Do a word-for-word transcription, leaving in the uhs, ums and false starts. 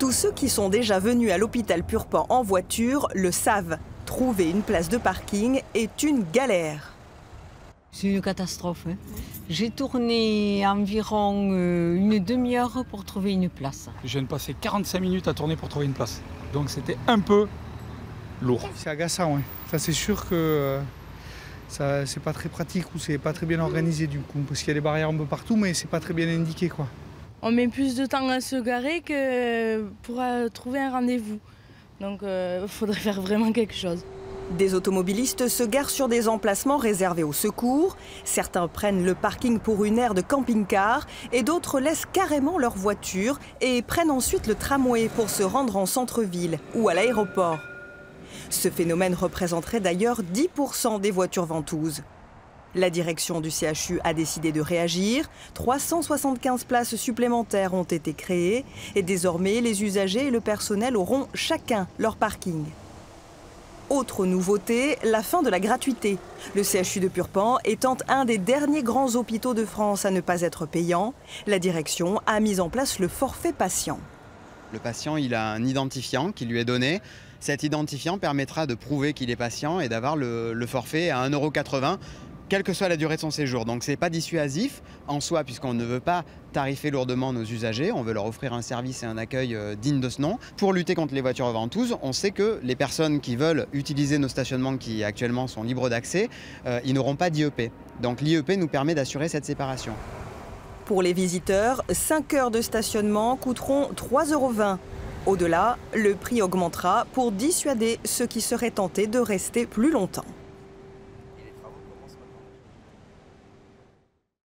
Tous ceux qui sont déjà venus à l'hôpital Purpan en voiture le savent. Trouver une place de parking est une galère. C'est une catastrophe. Hein. J'ai tourné environ euh, une demi-heure pour trouver une place. Je viens de passer quarante-cinq minutes à tourner pour trouver une place. Donc c'était un peu lourd. C'est agaçant, oui. Ça c'est sûr que euh, ça c'est pas très pratique ou c'est pas très bien organisé du coup. Parce qu'il y a des barrières un peu partout mais c'est pas très bien indiqué quoi. On met plus de temps à se garer que pour euh, trouver un rendez-vous. Donc il euh, faudrait faire vraiment quelque chose. Des automobilistes se garent sur des emplacements réservés au secours. Certains prennent le parking pour une aire de camping-car et d'autres laissent carrément leur voiture et prennent ensuite le tramway pour se rendre en centre-ville ou à l'aéroport. Ce phénomène représenterait d'ailleurs dix pour cent des voitures ventouses. La direction du C H U a décidé de réagir. trois cent soixante-quinze places supplémentaires ont été créées et désormais les usagers et le personnel auront chacun leur parking. Autre nouveauté, la fin de la gratuité. Le C H U de Purpan étant un des derniers grands hôpitaux de France à ne pas être payant, la direction a mis en place le forfait patient. Le patient il a un identifiant qui lui est donné. Cet identifiant permettra de prouver qu'il est patient et d'avoir le, le forfait à un euro quatre-vingts, quelle que soit la durée de son séjour. Donc ce n'est pas dissuasif en soi puisqu'on ne veut pas tarifer lourdement nos usagers, on veut leur offrir un service et un accueil digne de ce nom. Pour lutter contre les voitures ventouses, on sait que les personnes qui veulent utiliser nos stationnements qui actuellement sont libres d'accès, euh, ils n'auront pas d'I E P. Donc l'I E P nous permet d'assurer cette séparation. Pour les visiteurs, cinq heures de stationnement coûteront trois euros vingt. Au-delà, le prix augmentera pour dissuader ceux qui seraient tentés de rester plus longtemps.